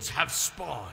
minions have spawned.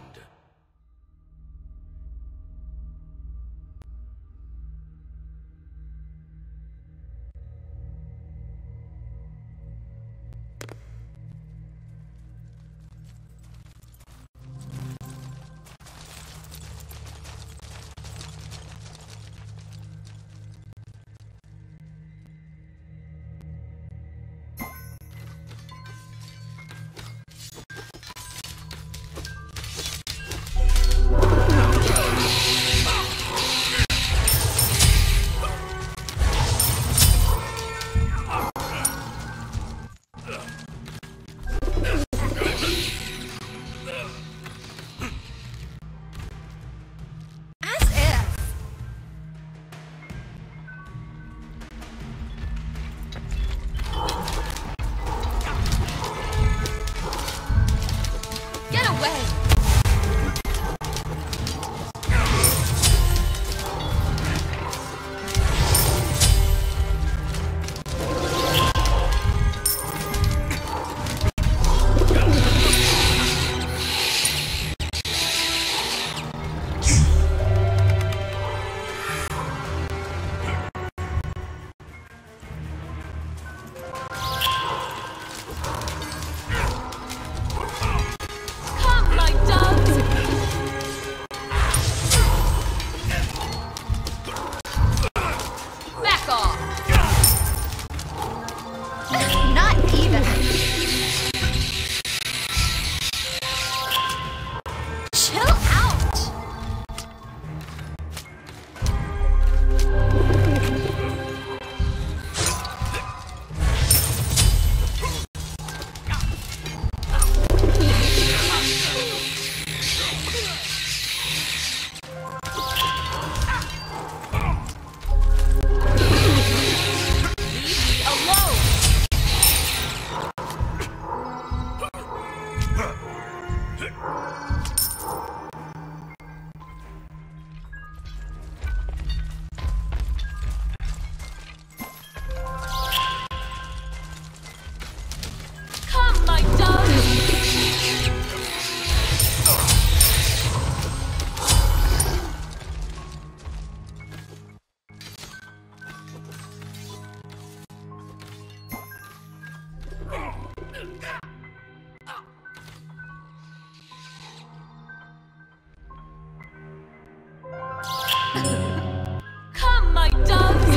Come, my doves!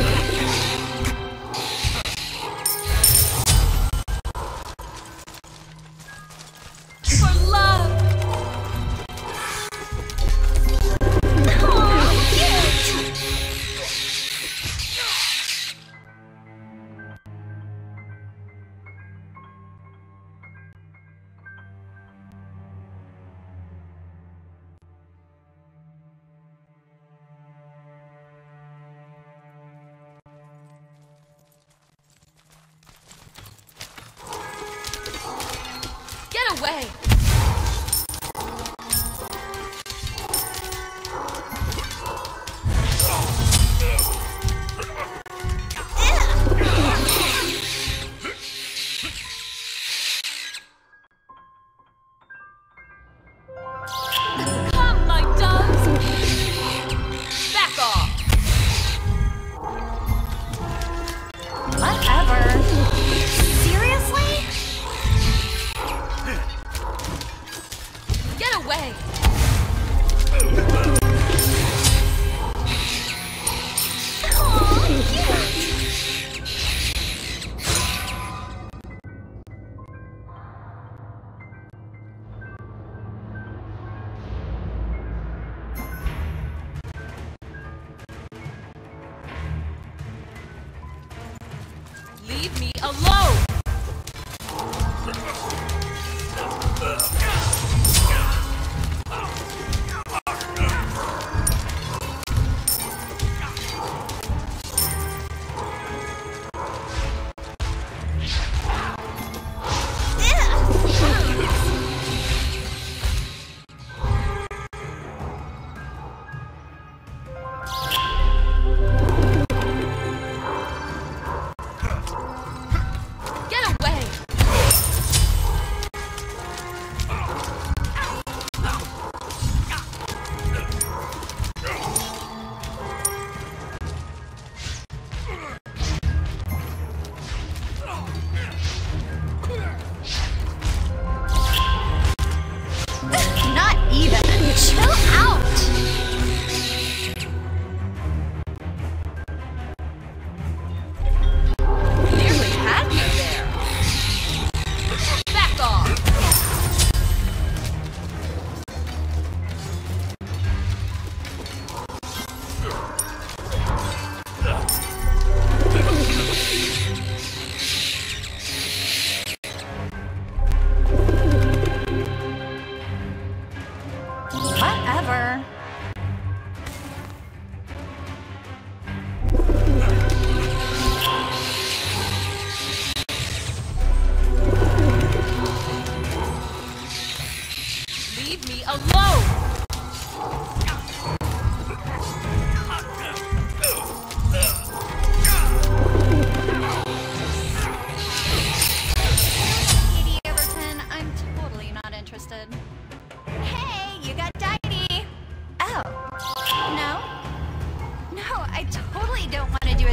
For love! Get away! Come, my doves! Back off! Whatever. Seriously? Get away! Leave me alone!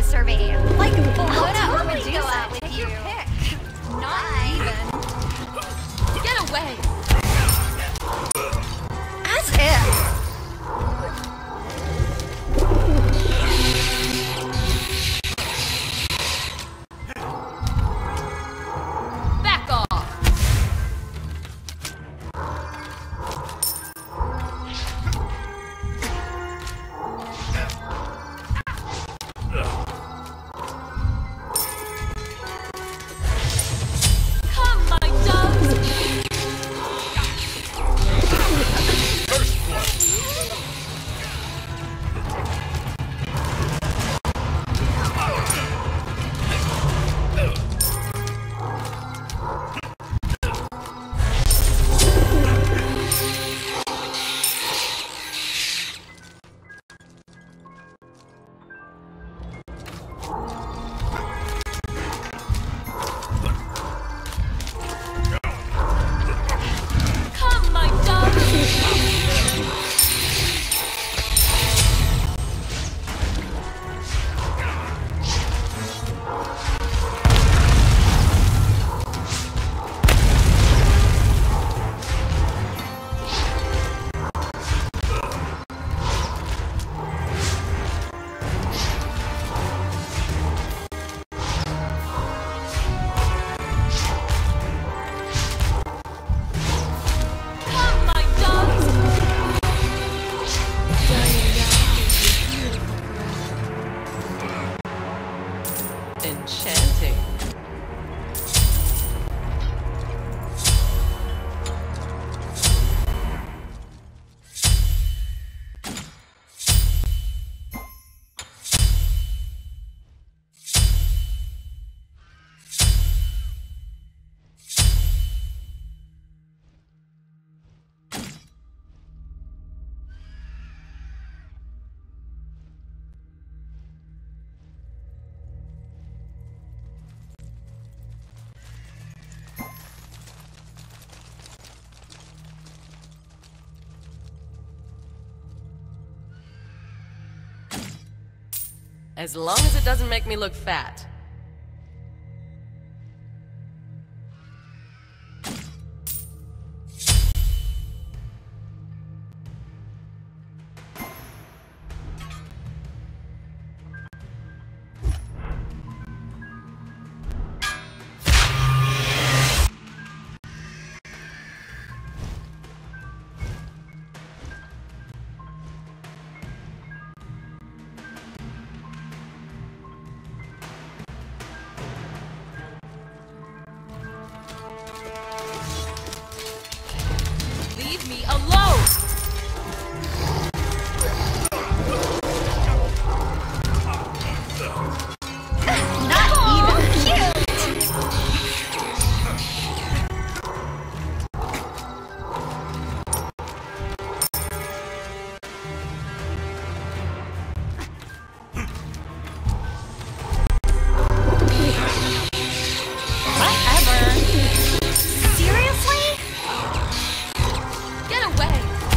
to survey. Like, I'll Bologna or totally go Medusa, out with take you. your pick. Not Bye. even. Get away! As if. Back off! Come, my doves! Come, my doves! Come, my doves! Enchanting. As long as it doesn't make me look fat. Leave me alone! Not even cute. Whatever. Seriously? Get away!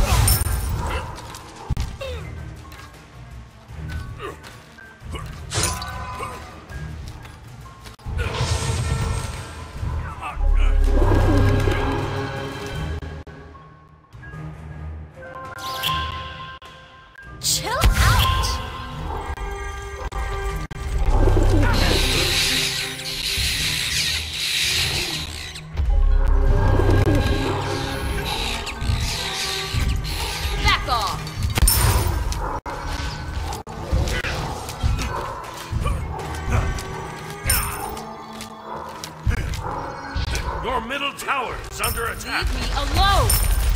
Chill out. Back off! Your middle tower is under attack. Leave me alone!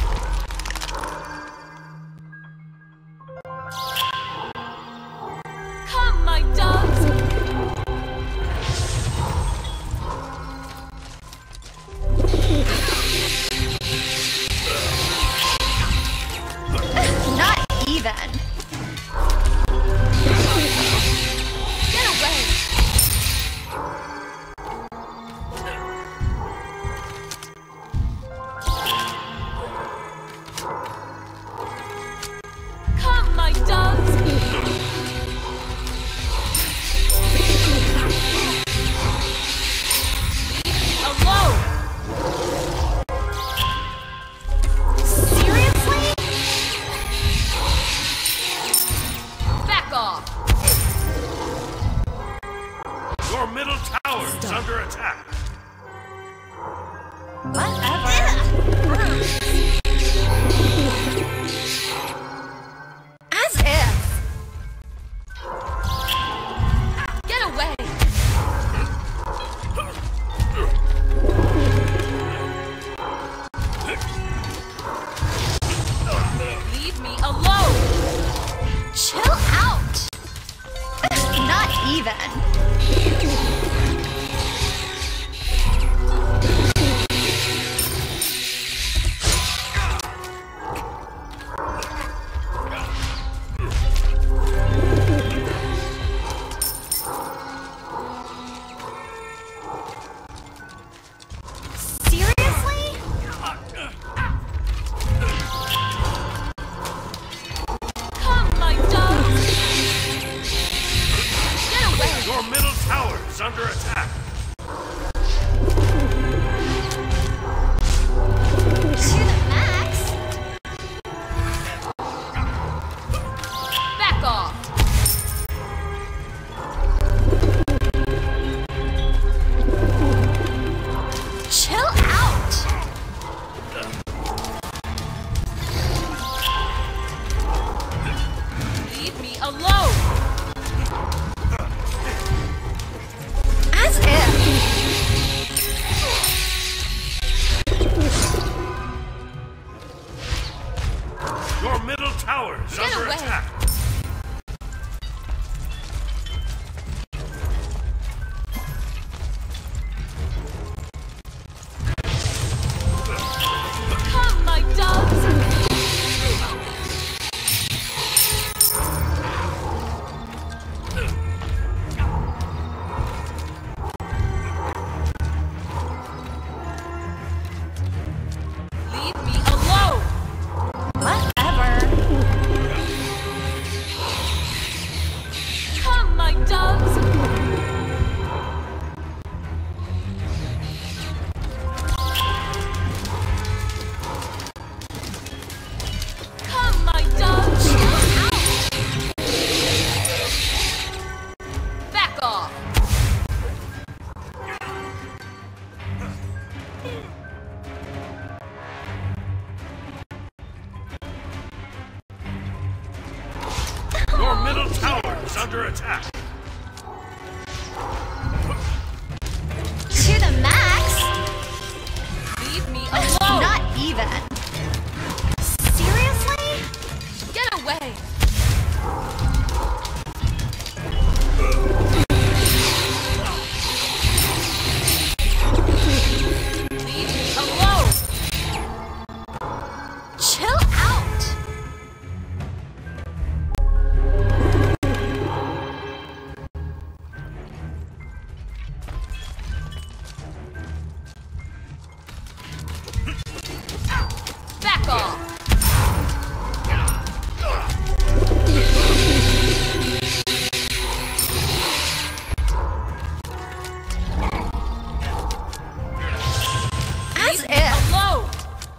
Come, my doves! Not even. Get away! Come, my doves! off! Your middle tower is under attack. Whatever. As if. Get away! Leave me alone! Chill out. Not even. Seriously? Come, my dogs! Get away! Your middle tower is under attack. To the max. Back off! Chill out. Leave me alone! As if. Your middle tower is Get under away. attack. Come, my dogs! Leave me alone! Whatever. Come, my dogs! Come, my dogs! Back off! Your middle tower is under attack. To the max. Leave me alone! Not even. Seriously? Get away! Leave me alone! Chill out. Back off! As Leave me if. alone!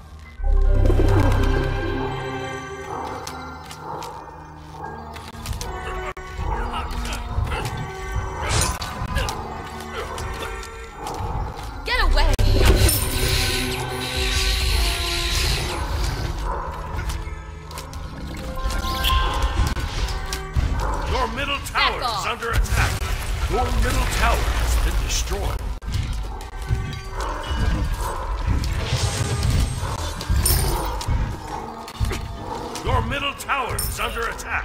Get away! Your middle tower Back off. is under attack. Your middle tower has been destroyed. Your middle tower is under attack.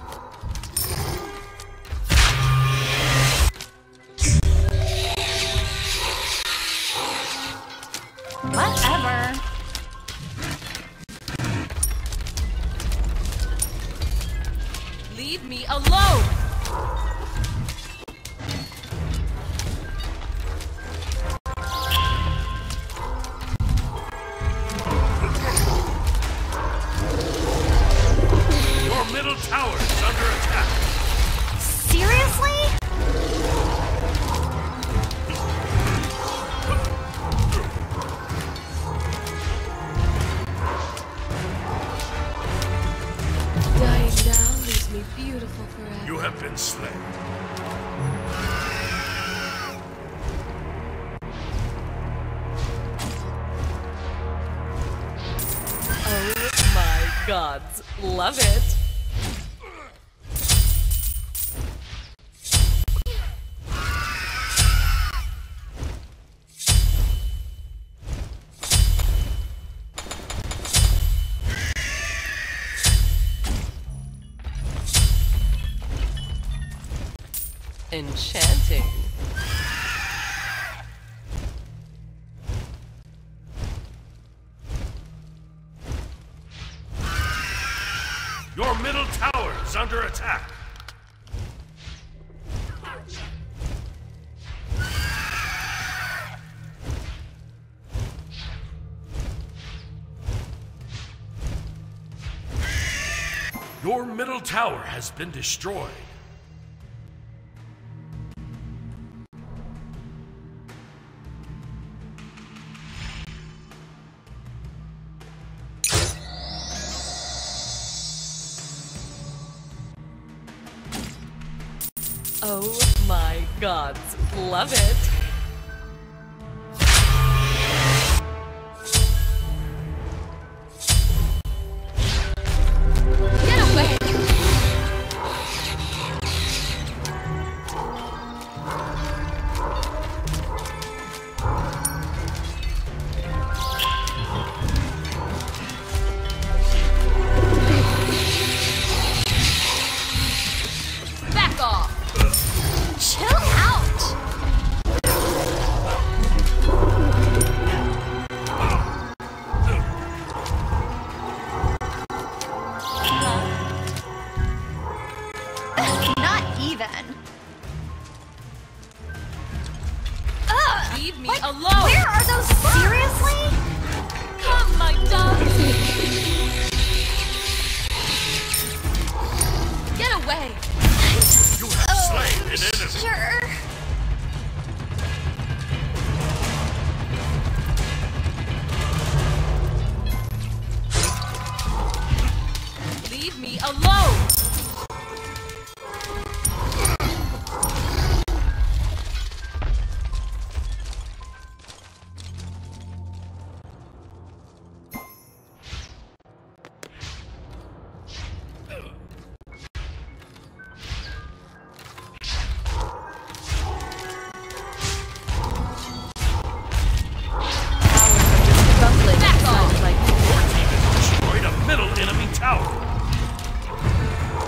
Whatever. Leave me alone! Your middle tower is under attack. Seriously? Dying now leaves me beautiful forever. You have been slain. Oh my gods, love it. Enchanting. Your middle tower is under attack. Your middle tower has been destroyed. Oh my gods, love it. Get away! Back off! Chill out. Not even. Ugh! Leave me Like, alone! Where are those? Seriously? Come, my dogs! Get away! You have slain an enemy. Sure. Leave me alone! Rumbling Back sounds off. like Your team has destroyed a middle enemy tower.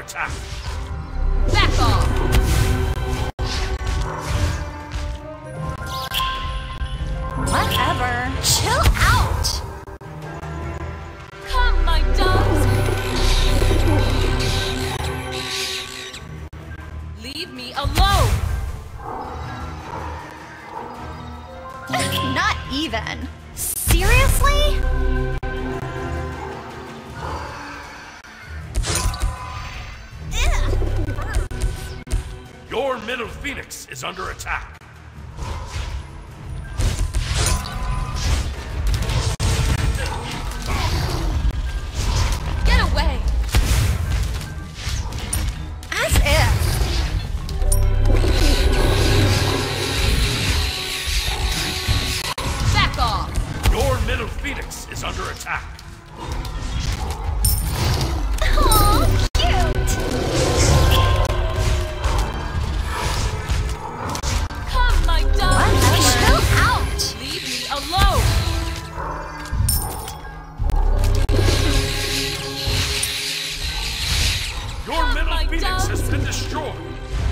attack. Back off! Whatever. Chill out. Come, my dogs! Leave me alone! Not even. Seriously? Your middle phoenix is under attack. Get away! As if. Back off! Your middle phoenix is under attack. Aw, cute. Come, my dogs! Chill out. Leave me alone! Your middle my phoenix dogs. has been destroyed.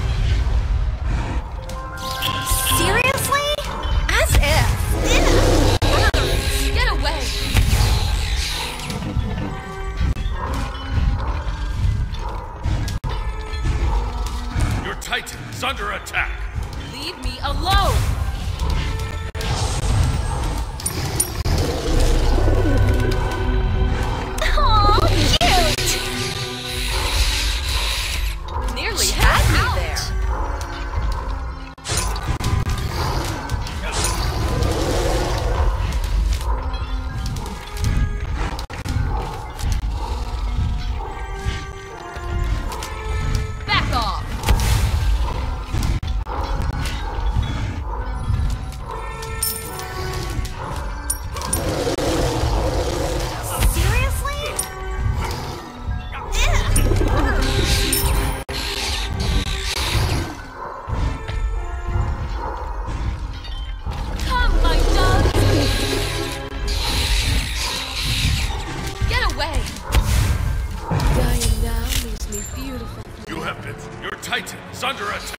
Seriously? As if. Get away! Your titan is under attack. Leave me alone! Aw, cute. Nearly had me out. there. Back off! Seriously? Come, my dogs! Get away! Dying now leaves me beautiful. You have been. Your titan is under attack.